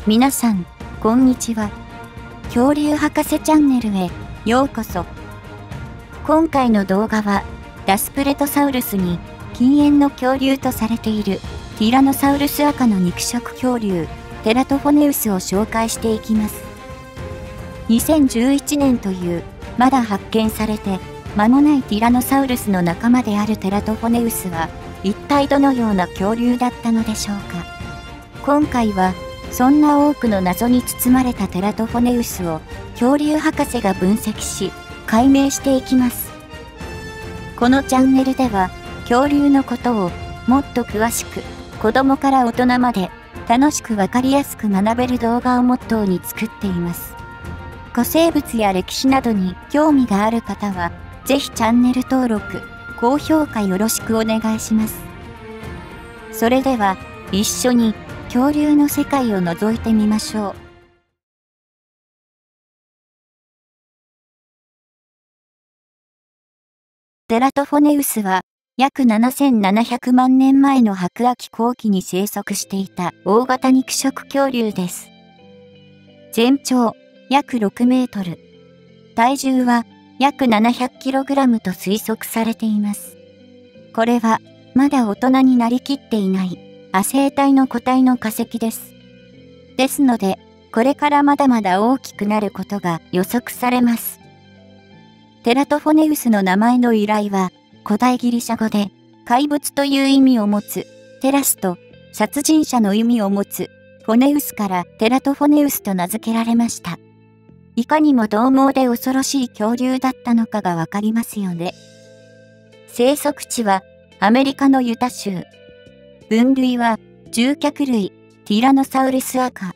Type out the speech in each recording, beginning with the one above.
皆さん、こんにちは。恐竜博士チャンネルへようこそ。今回の動画は、ラスプレトサウルスに近縁の恐竜とされているティラノサウルスアカの肉食恐竜、テラトフォネウスを紹介していきます。2011年という、まだ発見されて間もないティラノサウルスの仲間であるテラトフォネウスは、一体どのような恐竜だったのでしょうか。今回は、そんな多くの謎に包まれたテラトフォネウスを恐竜博士が分析し解明していきます。このチャンネルでは恐竜のことをもっと詳しく子供から大人まで楽しくわかりやすく学べる動画をモットーに作っています。古生物や歴史などに興味がある方はぜひチャンネル登録、高評価よろしくお願いします。それでは一緒に恐竜の世界を覗いてみましょう。テラトフォネウスは約7700万年前の白亜紀後期に生息していた大型肉食恐竜です。全長約6メートル、体重は約 700kg と推測されています。これはまだ大人になりきっていない亜生体の個体の化石です。ですので、これからまだまだ大きくなることが予測されます。テラトフォネウスの名前の由来は、古代ギリシャ語で、怪物という意味を持つ、テラスと、殺人者の意味を持つ、フォネウスからテラトフォネウスと名付けられました。いかにも獰猛で恐ろしい恐竜だったのかがわかりますよね。生息地は、アメリカのユタ州。分類は、獣脚類、ティラノサウルスアカ。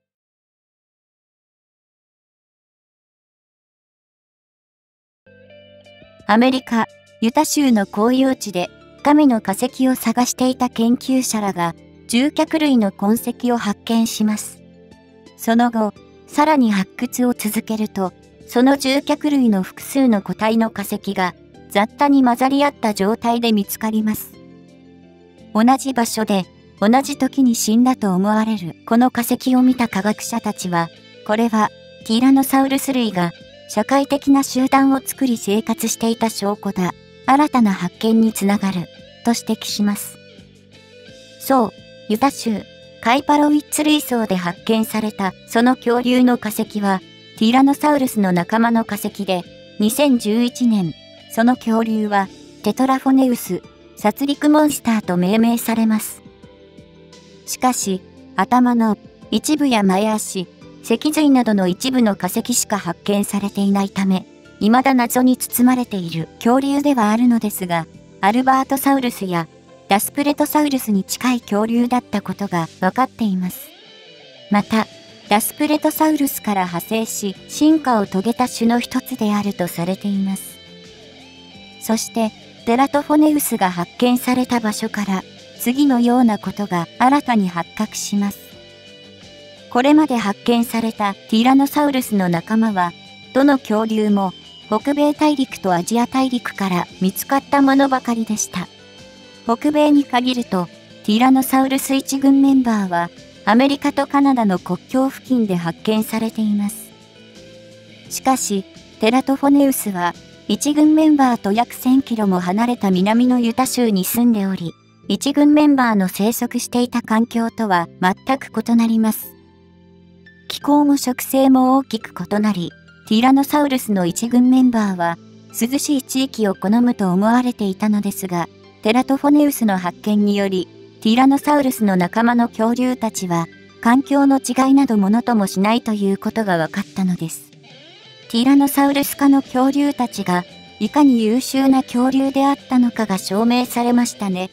アメリカ、ユタ州の公用地で、亀の化石を探していた研究者らが、獣脚類の痕跡を発見します。その後、さらに発掘を続けると、その獣脚類の複数の個体の化石が、雑多に混ざり合った状態で見つかります。同じ場所で、同じ時に死んだと思われるこの化石を見た科学者たちは、これはティラノサウルス類が社会的な集団を作り生活していた証拠だ、新たな発見につながる、と指摘します。そう、ユタ州カイパロウィッツ類層で発見されたその恐竜の化石は、ティラノサウルスの仲間の化石で、2011年、その恐竜はテトラフォネウス、殺戮モンスターと命名されます。しかし、頭の一部や前足、脊髄などの一部の化石しか発見されていないため、未だ謎に包まれている恐竜ではあるのですが、アルバートサウルスやラスプレトサウルスに近い恐竜だったことが分かっています。また、ラスプレトサウルスから派生し、進化を遂げた種の一つであるとされています。そして、テラトフォネウスが発見された場所から、次のようなことが新たに発覚します。これまで発見されたティラノサウルスの仲間は、どの恐竜も北米大陸とアジア大陸から見つかったものばかりでした。北米に限ると、ティラノサウルス1軍メンバーは、アメリカとカナダの国境付近で発見されています。しかし、テラトフォネウスは、1軍メンバーと約1000キロも離れた南のユタ州に住んでおり、1軍メンバーの生息していた環境とは全く異なります。気候も植生も大きく異なり、ティラノサウルスの1軍メンバーは涼しい地域を好むと思われていたのですが、テラトフォネウスの発見により、ティラノサウルスの仲間の恐竜たちは、環境の違いなどものともしないということが分かったのです。ティラノサウルス科の恐竜たちが、いかに優秀な恐竜であったのかが証明されましたね。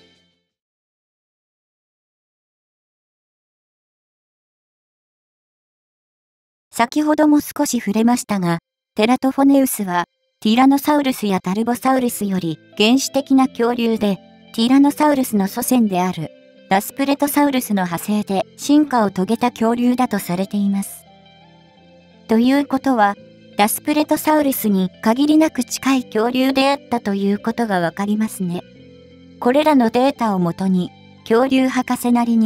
先ほども少し触れましたが、テラトフォネウスは、ティラノサウルスやタルボサウルスより原始的な恐竜で、ティラノサウルスの祖先である、ラスプレトサウルスの派生で進化を遂げた恐竜だとされています。ということは、ラスプレトサウルスに限りなく近い恐竜であったということがわかりますね。これらのデータをもとに、恐竜博士なりに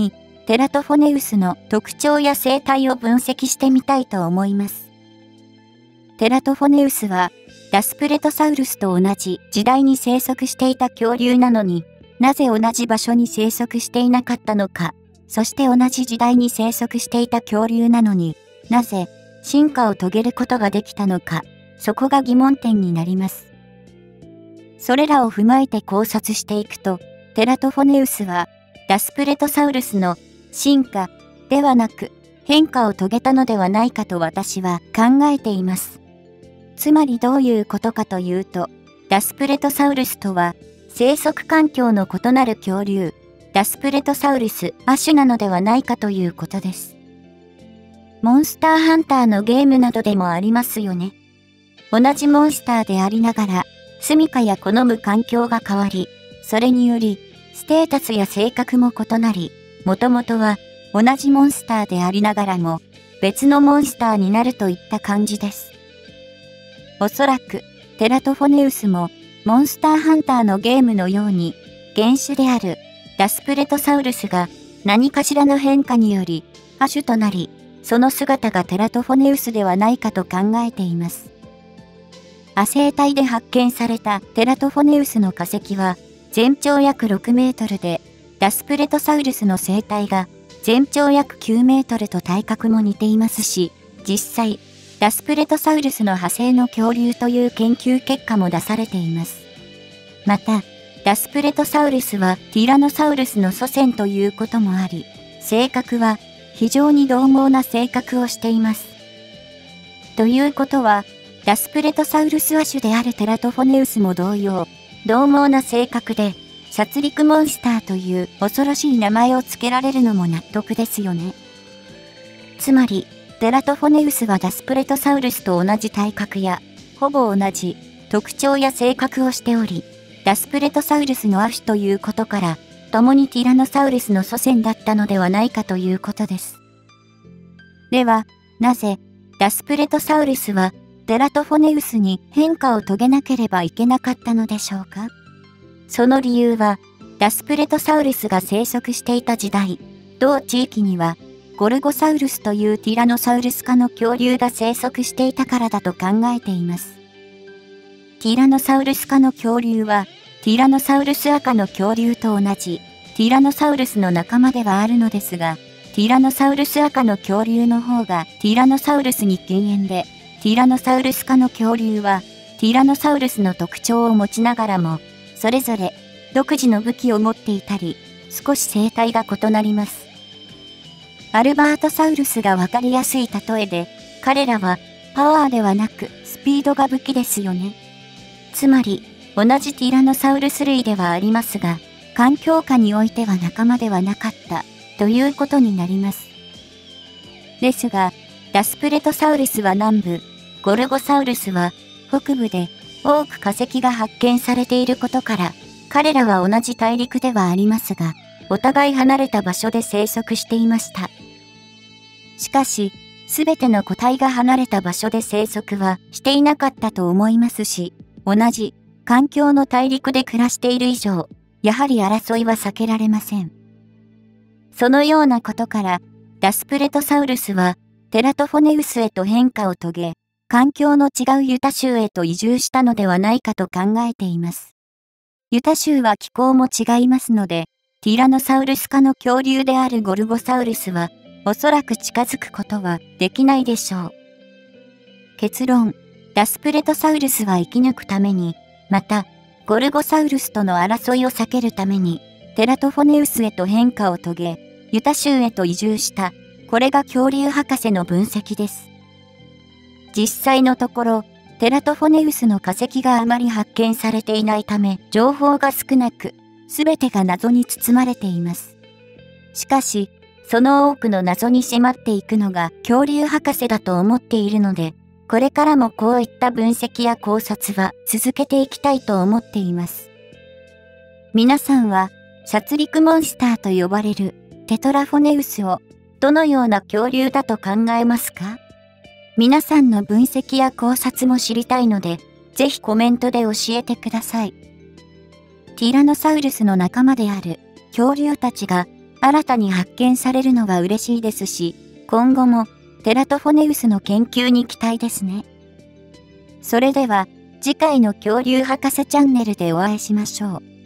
テラトフォネウスの特徴や生態を分析してみたいと思います。テラトフォネウスは、ラスプレトサウルスと同じ時代に生息していた恐竜なのに、なぜ同じ場所に生息していなかったのか、そして同じ時代に生息していた恐竜なのになぜ進化を遂げることができたのか、そこが疑問点になります。それらを踏まえて考察していくと、テラトフォネウスはラスプレトサウルスの進化ではなく変化を遂げたのではないかと私は考えています。つまりどういうことかというと、ラスプレトサウルスとは生息環境の異なる恐竜、ラスプレトサウルス亜種なのではないかということです。モンスターハンターのゲームなどでもありますよね。同じモンスターでありながら、住処や好む環境が変わり、それにより、ステータスや性格も異なり、もともとは同じモンスターでありながらも、別のモンスターになるといった感じです。おそらく、テラトフォネウスも、モンスターハンターのゲームのように、原種である、ラスプレトサウルスが、何かしらの変化により、亜種となり、その姿がテラトフォネウスではないかと考えています。亜生帯で発見されたテラトフォネウスの化石は、全長約6メートルで、ラスプレトサウルスの生態が全長約9メートルと体格も似ていますし、実際、ラスプレトサウルスの派生の恐竜という研究結果も出されています。また、ラスプレトサウルスはティラノサウルスの祖先ということもあり、性格は非常に獰猛な性格をしています。ということは、ラスプレトサウルス亜種であるテラトフォネウスも同様、獰猛な性格で、殺戮モンスターという恐ろしい名前を付けられるのも納得ですよね。つまり、テラトフォネウスはラスプレトサウルスと同じ体格や、ほぼ同じ特徴や性格をしており、ラスプレトサウルスの亜種ということから、共にティラノサウルスの祖先だったのではないかということです。では、なぜ、ラスプレトサウルスは、テラトフォネウスに変化を遂げなければいけなかったのでしょうか？その理由は、ラスプレトサウルスが生息していた時代、同地域には、ゴルゴサウルスというティラノサウルス科の恐竜が生息していたからだと考えています。ティラノサウルス科の恐竜は、ティラノサウルス亜科の恐竜と同じ、ティラノサウルスの仲間ではあるのですが、ティラノサウルス亜科の恐竜の方がティラノサウルスに敬遠で、ティラノサウルス科の恐竜は、ティラノサウルスの特徴を持ちながらも、それぞれ独自の武器を持っていたり、少し生態が異なります。アルバートサウルスがわかりやすい例えで、彼らはパワーではなくスピードが武器ですよね。つまり、同じティラノサウルス類ではありますが、環境下においては仲間ではなかったということになります。ですが、ラスプレトサウルスは南部、ゴルゴサウルスは北部で多く化石が発見されていることから、彼らは同じ大陸ではありますが、お互い離れた場所で生息していました。しかし、すべての個体が離れた場所で生息はしていなかったと思いますし、同じ環境の大陸で暮らしている以上、やはり争いは避けられません。そのようなことから、ラスプレトサウルスはテラトフォネウスへと変化を遂げ、環境の違うユタ州へと移住したのではないかと考えています。ユタ州は気候も違いますので、ティラノサウルス科の恐竜であるゴルゴサウルスは、おそらく近づくことはできないでしょう。結論、ラスプレトサウルスは生き抜くために、また、ゴルゴサウルスとの争いを避けるために、テラトフォネウスへと変化を遂げ、ユタ州へと移住した、これが恐竜博士の分析です。実際のところ、テラトフォネウスの化石があまり発見されていないため、情報が少なく、すべてが謎に包まれています。しかし、その多くの謎に迫っていくのが恐竜博士だと思っているので、これからもこういった分析や考察は続けていきたいと思っています。皆さんは、殺戮モンスターと呼ばれるテトラフォネウスをどのような恐竜だと考えますか？皆さんの分析や考察も知りたいので、ぜひコメントで教えてください。ティラノサウルスの仲間である恐竜たちが新たに発見されるのは嬉しいですし、今後もテラトフォネウスの研究に期待ですね。それでは次回の恐竜博士チャンネルでお会いしましょう。